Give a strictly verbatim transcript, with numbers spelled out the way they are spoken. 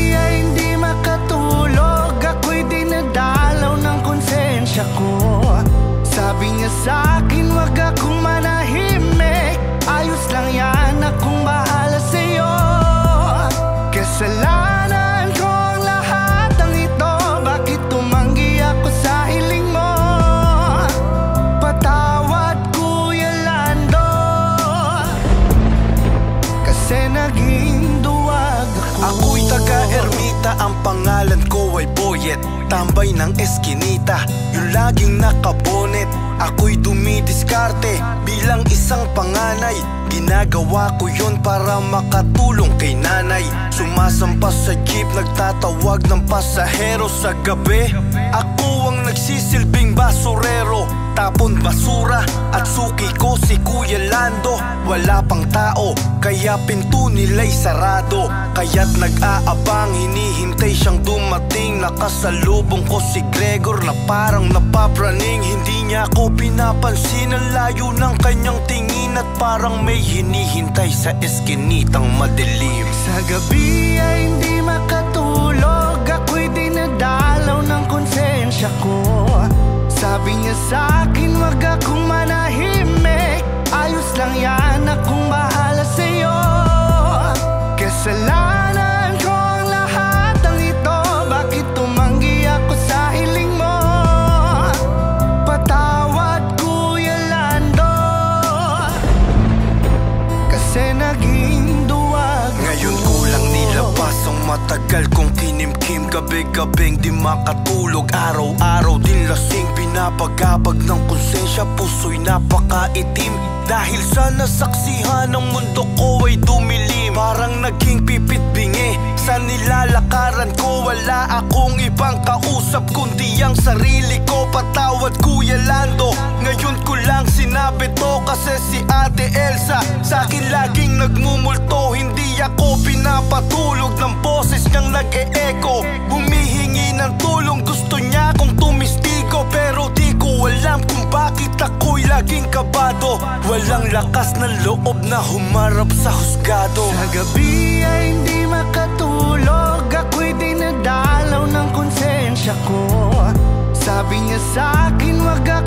gabi ay hindi makatulog, ako'y dinadalaw ng konsensya ko. Sabi niya sa'kin wag akong manahimik, ayos lang yan, akong bahala sa'yo. Kasalanan ko ang lahat ng ito, bakit tumanggi ako sa hiling mo? Patawad Kuya Lando, kasi naging duwag ako. Ako'y taga-ermita, ang pangalan ko ay Boyet, tambay ng eskinita, yung laging nakabonet. Ako'y dumidiskarte bilang isang panganay, ginagawa ko yun para makatulong kay nanay. Sumasampas sa jeep, nagtatawag ng pasahero sa gabi. Ako ang nagsisilbing basurero, tapon basura at suki ko si Kuya Lando. Wala pang tao, kaya pinto nila'y sarado, kaya't nag-aabang, hinihintay siyang dumating. Nakasalubong ko si Gregor na parang napapraning. Hindi niya ako pinapansin, ang layo ng kanyang tingin, at parang may hinihintay sa eskinitang madilim. Sa gabi ay hindi makatulog, ako'y dinadalaw ng konsensya ko. Sabi niya sa'kin wag akong manahimik, ayos lang yan, akong bahala sa'yo. Kasalanan ko ang lahat ng ito, bakit tumanggi ako sa hiling mo? Patawad Kuya Lando, kasi naging duwag. Ngayon ko lang nilabas ang matagal kong kinimkim, gabi-gabing di makatulog, araw-araw din lasing. Pinapagabag ng konsensya, puso'y napakaitim, dahil sa nasaksihan ng mundo ko ay dumilim. Parang naging pipit bingi sa nilalakaran ko, wala akong ibang kausap kundi ang sarili ko. Patawad Kuya Lando, ngayon ko lang sinabi to kasi si Ate Elsa sa'kin laging nagmumulto. Hindi ako pinapatulog ng boses niyang nag-e-echo, humihingi ng tulong, gusto niya akong tumistigo. Pero di ko alam kung bakit ako'y laging kabado, walang lakas ng loob na humarap sa husgado. Sa gabi ay hindi makatulog, ako'y dinadalaw ng konsensya ko. Sabi niya sa'kin wag